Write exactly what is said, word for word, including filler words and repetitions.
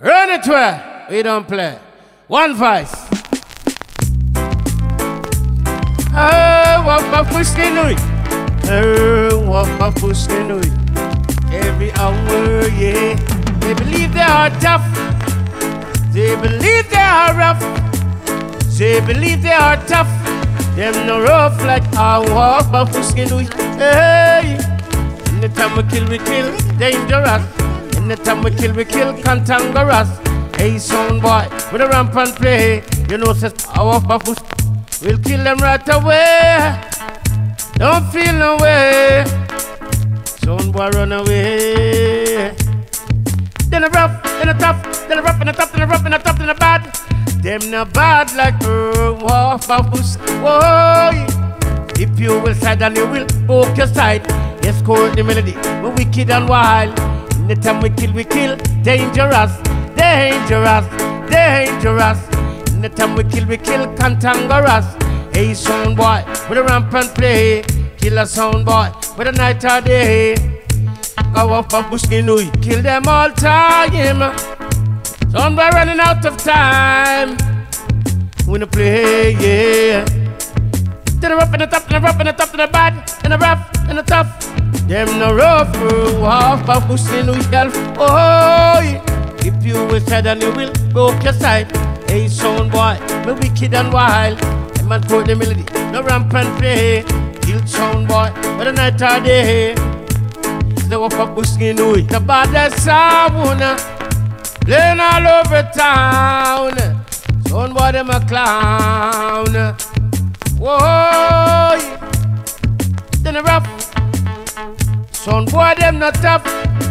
Run it where we don't play. One voice. Oh, what my pussy nui. Oh, what my pussy nui. Every hour, yeah. They believe they are tough. They believe they are rough. They believe they are tough. Them no rough like I walk my pussy nui. Hey, in the time we kill, we kill, dangerous. In the time we kill, we kill, cantankerous. Hey, sound boy, with a ramp and play, you know, says I walk my pussy. We'll kill them right away. Don't feel no way. Sound boy run away. Then a rough, then a tough, then a rough, and a tough, then a rough, and a tough, then a bad. Them not bad like her, walk my pussy. Whoa. If you will side and you will poke your side. Yes, chord the melody, we're wicked and wild. In the time we kill, we kill, dangerous, dangerous, dangerous. In the time we kill, we kill, cantankerous. Hey, sound boy, with a ramp and play. Kill a sound boy, with a night or day. Go up and push the nui, kill them all time. Sound boy running out of time. When I play, yeah. Then a rough and a tough, and a rough and a tough, and a bad, and a rough and a tough. Them no rough, walk and push the nui shelf. Oh, yeah. If you will side and you will broke your side. Hey, sound boy, me wicked and wild. A man quote the melody, no ramp and play. Kill sound boy, but a night or day. The walk up busking nui, the baddest sound. Playing all over town. Sound boy, them a clown. Whoa, then a rough. Sound boy, them not tough.